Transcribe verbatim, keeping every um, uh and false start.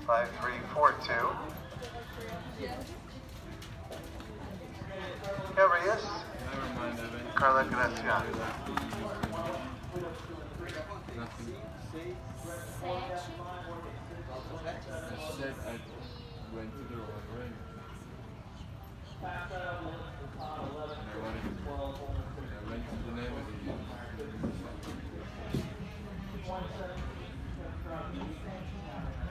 five three four two. Gabrius. Never mind, I went Carla to Gracia. Nothing. I said I went to the wrong way. And I wanted to, I went to the name of the